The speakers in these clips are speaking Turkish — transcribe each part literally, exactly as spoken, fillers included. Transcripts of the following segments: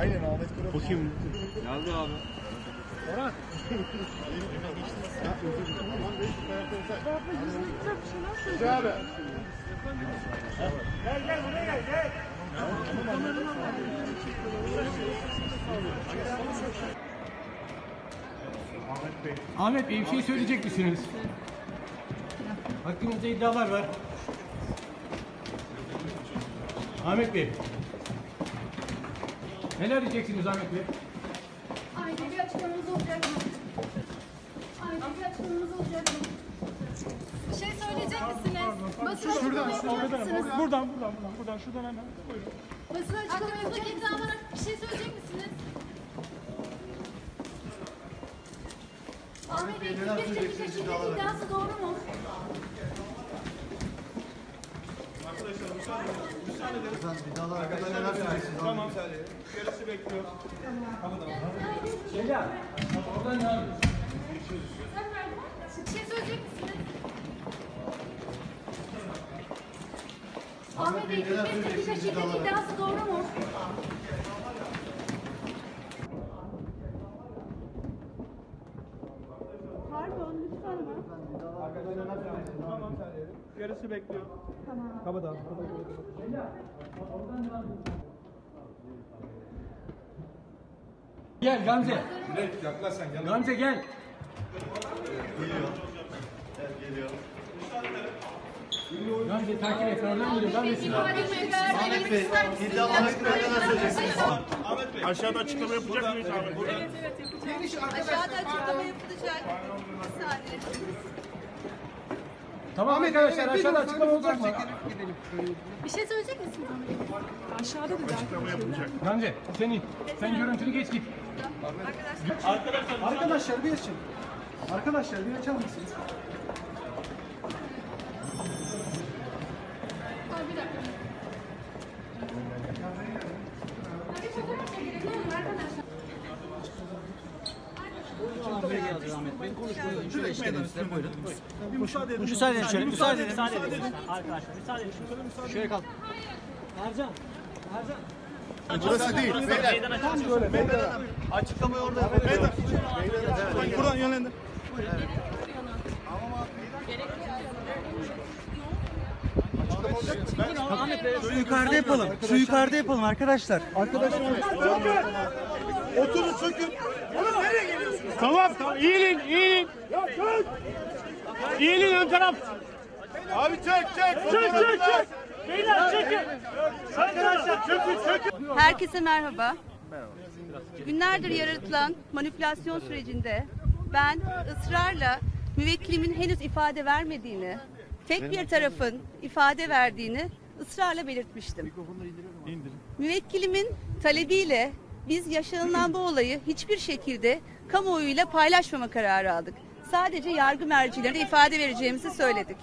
Aynen Ahmet Kara. Bakayım. Geldi abi. Orhan. Güzel abi. Gel gel buraya gel gel. Ahmet Bey. Ahmet Bey bir şey söyleyecek misiniz? Hakkınızda iddialar var. Ahmet Bey. Neler diyeceksiniz Ahmet Bey? Aile bir açıklamanız olacak mı? Aile bir açıklamanız olacak mı? Bir şey söyleyecek misiniz? Basın açıklama yapacak mısınız? Buradan, buradan, buradan, buradan, şuradan hemen. Buyurun. Basın açıklama yapacak iddialara bir şey söyleyecek misiniz? Ahmet Bey, bir çekiş şiddet iddiası doğru mu? Arkadaşlar müsaade edin. Müsaade edin. Arkadaşlar tamam. Gerisi bekliyor. Şeyda. Oradan devam edin. Bir şey söyleyecek misiniz? Ahmet Bey, bir çekiş şiddet iddiası doğru mu? Pardon, lütfen ama. Tamam. Gerisi bekliyor. Tamam. Kapat abi. Gel Gamze. Yaklaş sen gel. Gamze gel. Geliyor. Geliyor. Gamze takip et. Oradan geliyor. Gamze. Ahmet Bey, İddialar hakkında neler söyleyeceksiniz? Ahmet Bey. Aşağıda açıklama yapacak mıyız abi? Burada. Evet, evet yapacağım. Aşağıda açıklama yapılacak. Bir saniye. Tamam arkadaşlar aşağıda açıklama olacak mı? Bir şey söyleyecek misiniz? Aşağıda da Açıklama yapılacak. Gamze senin. Sen görüntülü geç git. Arkadaşlar. Arkadaşlar bir açın. Arkadaşlar bir açar mısınız? Ay, bir dakika. Bir fotoğraf çekelim. Ne olur arkadaşlar? Bir müsaade edin. Müsaade edin şöyle, müsaade edin. Müsaade edin. Arkadaşlar, müsaade edin. Şöyle kalk. Ercan, Ercan. Burası değil. Beyler. Tam böyle. Meydan. Açıklamayı orada yapalım. Meydan. Buradan yönlendir. Ahmet Bey, şu yukarıda yapalım. Şu yukarıda yapalım arkadaşlar. Arkadaşlar. Oturun sökün. Oğlum nereye geliyorsunuz? Tamam tamam. İyilin iyilin. İyilin ön taraf. Abi çek çek. Çek çek çek. Beyler çekin. Arkadaşlar çökün çökün. Herkese merhaba. Günlerdir yaratılan manipülasyon sürecinde ben ısrarla müvekkilimin henüz ifade vermediğini, tek bir tarafın ifade verdiğini ısrarla belirtmiştim. Müvekkilimin talebiyle biz yaşanılan bu olayı hiçbir şekilde kamuoyuyla paylaşmama kararı aldık. Sadece yargı mercilerine ifade vereceğimizi söyledik.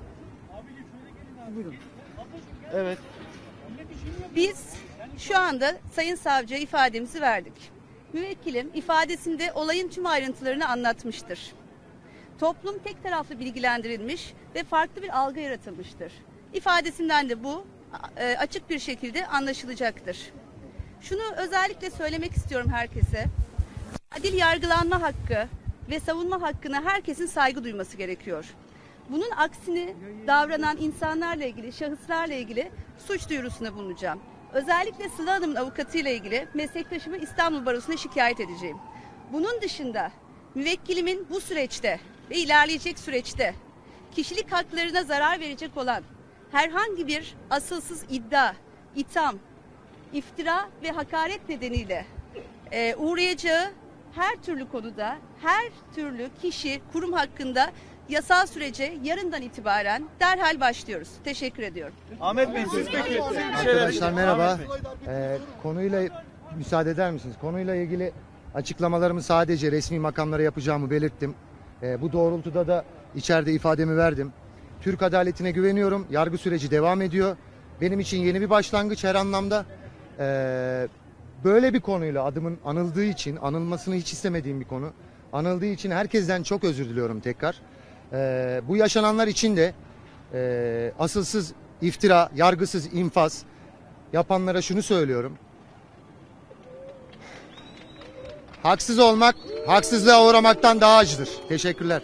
Evet. Biz şu anda Sayın Savcı'ya ifademizi verdik. Müvekkilim ifadesinde olayın tüm ayrıntılarını anlatmıştır. Toplum tek taraflı bilgilendirilmiş ve farklı bir algı yaratılmıştır. İfadesinden de bu e, açık bir şekilde anlaşılacaktır. Şunu özellikle söylemek istiyorum herkese. Adil yargılanma hakkı ve savunma hakkına herkesin saygı duyması gerekiyor. Bunun aksini davranan insanlarla ilgili, şahıslarla ilgili suç duyurusunda bulunacağım. Özellikle Sıla Hanım'ın avukatıyla ilgili meslektaşımı İstanbul Barosu'na şikayet edeceğim. Bunun dışında müvekkilimin bu süreçte ve ilerleyecek süreçte kişilik haklarına zarar verecek olan herhangi bir asılsız iddia, itham, iftira ve hakaret nedeniyle e, uğrayacağı her türlü konuda, her türlü kişi, kurum hakkında yasal sürece yarından itibaren derhal başlıyoruz. Teşekkür ediyorum. Ahmet Bey siz peki. Arkadaşlar merhaba. Ee, konuyla müsaade eder misiniz? Konuyla ilgili açıklamalarımı sadece resmi makamlara yapacağımı belirttim. Ee, bu doğrultuda da içeride ifademi verdim. Türk adaletine güveniyorum. Yargı süreci devam ediyor. Benim için yeni bir başlangıç her anlamda. Ee, böyle bir konuyla adımın anıldığı için, anılmasını hiç istemediğim bir konu. Anıldığı için herkesten çok özür diliyorum tekrar. Ee, bu yaşananlar için de e, asılsız iftira, yargısız infaz yapanlara şunu söylüyorum. Haksız olmak, haksızlığa uğramaktan daha acıdır. Teşekkürler.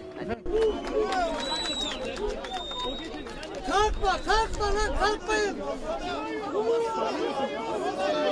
Kalkma, kalkma lan, kalkmayın.